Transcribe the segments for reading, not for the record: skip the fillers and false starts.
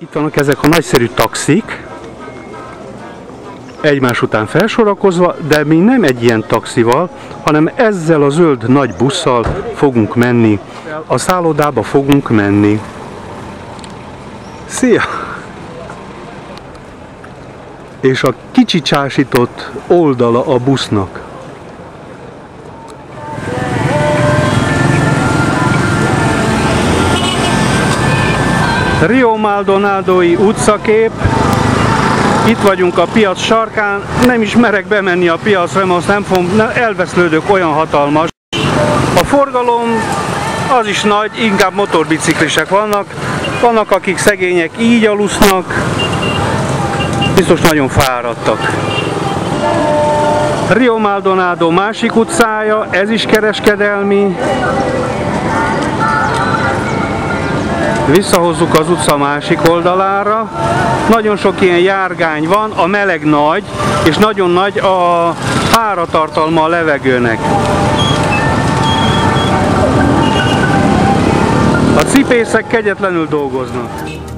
Itt vannak ezek a nagyszerű taxik, egymás után felsorakozva, de mi nem egy ilyen taxival, hanem ezzel a zöld nagy busszal fogunk menni. A szállodába fogunk menni. Szia! És a kicsicsásított oldala a busznak. Rio Maldonadói utcakép. Itt vagyunk a piac sarkán. Nem is merek bemenni a piacra, mert azt nem fogom, elveszlődök, olyan hatalmas. A forgalom az is nagy, inkább motorbiciklisek vannak. Vannak, akik szegények így alusznak. Biztos nagyon fáradtak. Rio Maldonado másik utcája, ez is kereskedelmi. Visszahozzuk az utca másik oldalára. Nagyon sok ilyen járgány van, a meleg nagy, és nagyon nagy a páratartalma a levegőnek. A cipészek kegyetlenül dolgoznak.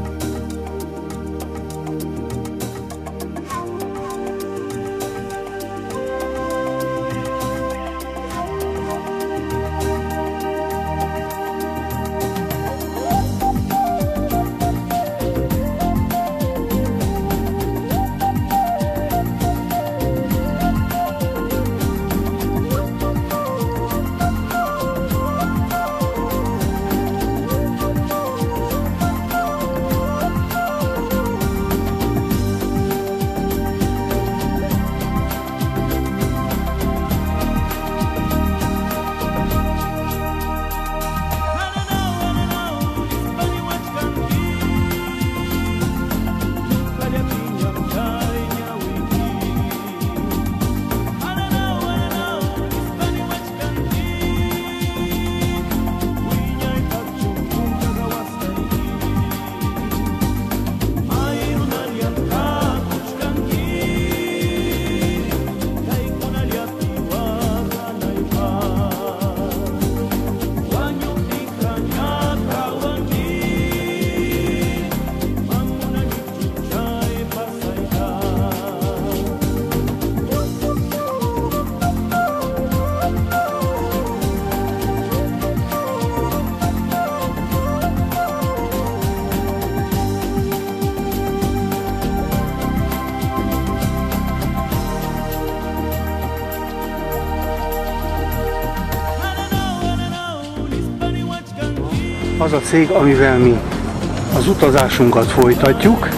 Az a cég, amivel mi az utazásunkat folytatjuk.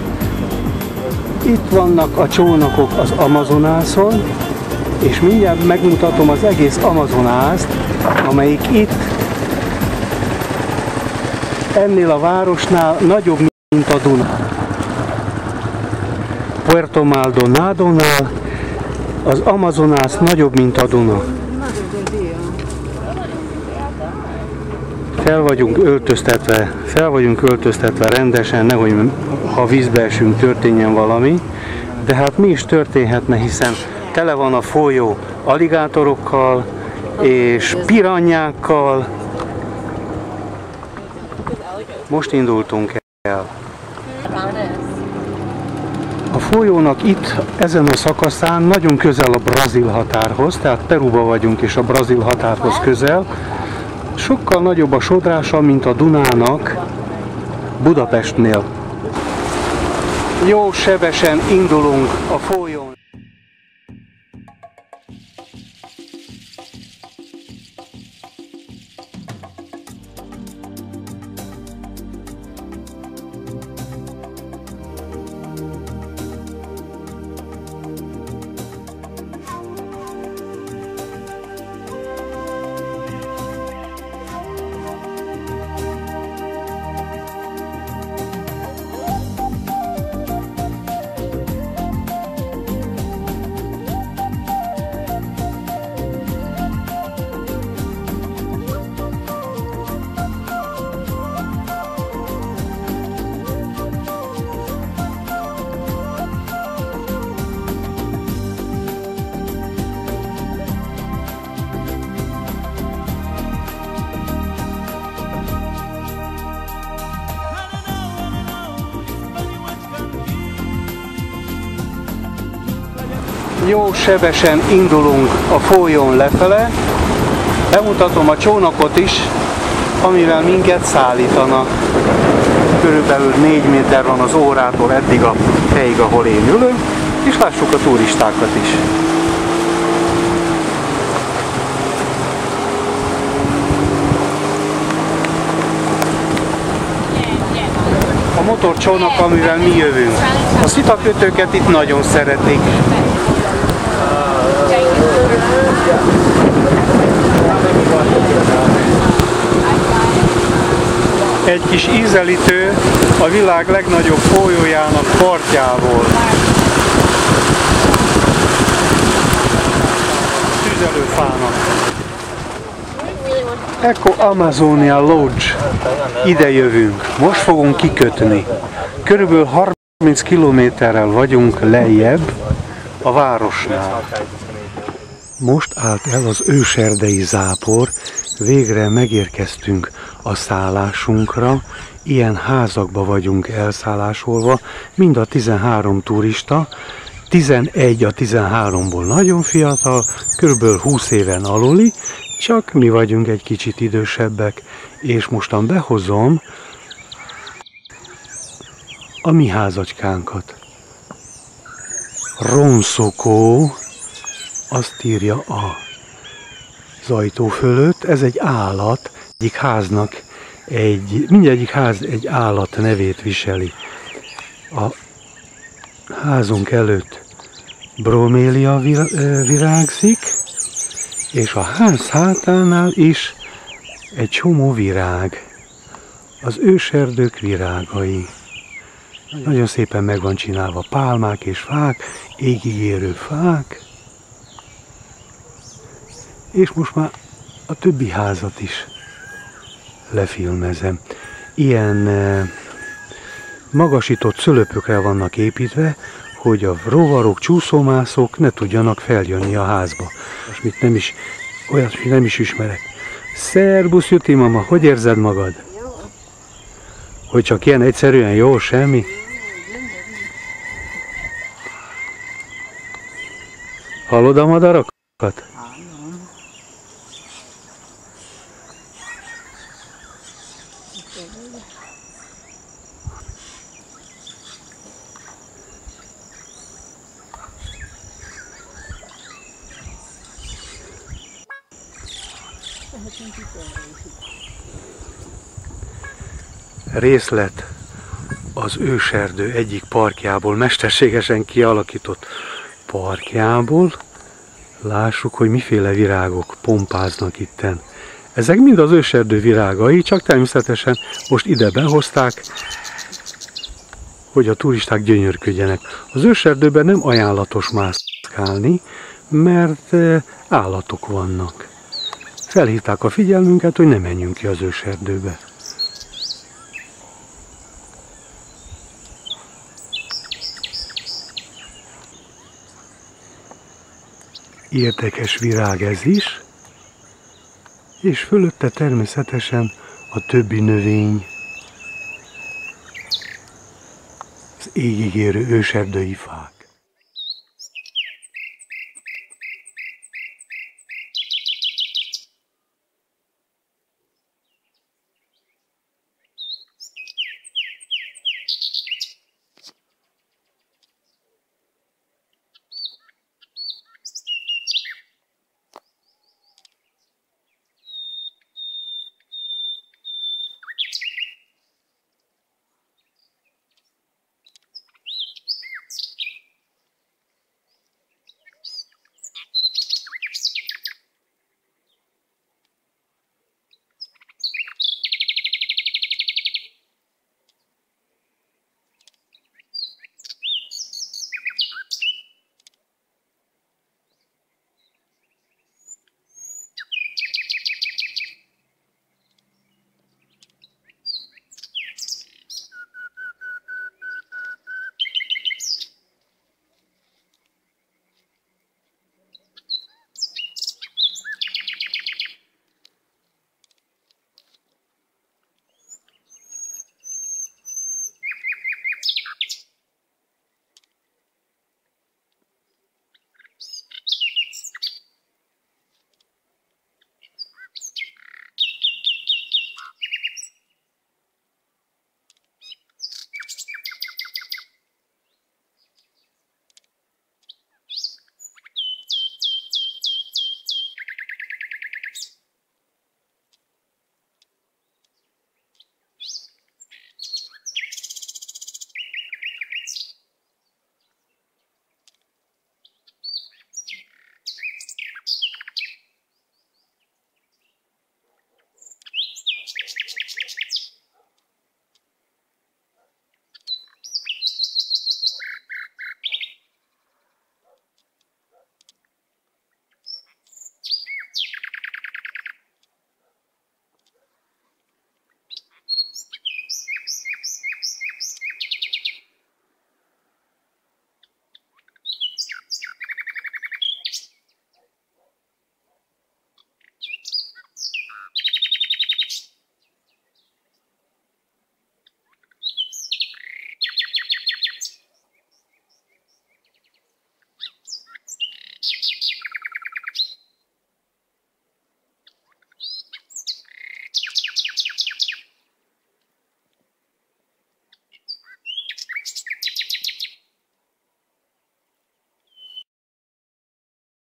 Itt vannak a csónakok az Amazonászon, és mindjárt megmutatom az egész Amazonászt, amelyik itt ennél a városnál nagyobb, mint a Duna. Puerto Maldonadónál az Amazonász nagyobb, mint a Duna. Fel vagyunk öltöztetve rendesen, nehogy ha vízbe esünk, történjen valami, de hát mi is történhetne, hiszen tele van a folyó aligátorokkal és piranyákkal. Most indultunk el. A folyónak itt, ezen a szakaszán nagyon közel a brazil határhoz, tehát Peruba vagyunk és a brazil határhoz közel. Sokkal nagyobb a sodrása, mint a Dunának Budapestnél. Jó sebesen indulunk a folyón. Jó sebesen indulunk a folyón lefele. Bemutatom a csónakot is, amivel minket szállítanak. Körülbelül 4 méter van az órától eddig a helyig, ahol én ülök, és lássuk a turistákat is. A motorcsónak, amivel mi jövünk. A szitakötőket itt nagyon szeretik. Egy kis ízelítő a világ legnagyobb folyójának partjából. Tüzelőfának. Eco Amazonia Lodge. Ide jövünk. Most fogunk kikötni. Körülbelül 30 kilométerrel vagyunk lejjebb a városnál. Most állt el az őserdei zápor. Végre megérkeztünk a szállásunkra. Ilyen házakba vagyunk elszállásolva. Mind a 13 turista. 11 a 13-ból nagyon fiatal, kb. 20 éven aluli, csak mi vagyunk egy kicsit idősebbek, és mostan behozom a mi házacskánkat. Ronszokó, azt írja az ajtó fölött, ez egy állat, egyik háznak mindegyik ház egy állat nevét viseli. A házunk előtt bromélia virágzik, és a ház hátánál is egy csomó virág. Az őserdők virágai. Nagyon szépen meg van csinálva, pálmák és fák, égig érő fák. És most már a többi házat is lefilmezem. Ilyen magasított szölöpökre vannak építve, hogy a rovarok, csúszómászók ne tudjanak feljönni a házba. Most olyat nem is ismerek. Szerbusz, Juti mama, hogy érzed magad? Jó. Hogy csak ilyen egyszerűen jó, semmi? Hallod a madarakat? Hallom. Részlet az őserdő egyik parkjából, mesterségesen kialakított parkjából. Lássuk, hogy miféle virágok pompáznak itten. Ezek mind az őserdő virágai, csak természetesen most ide behozták, hogy a turisták gyönyörködjenek. Az őserdőben nem ajánlatos mászkálni, mert állatok vannak. Felhívták a figyelmünket, hogy ne menjünk ki az őserdőbe. Érdekes virág ez is, és fölötte természetesen a többi növény, az égig érő őserdői fák.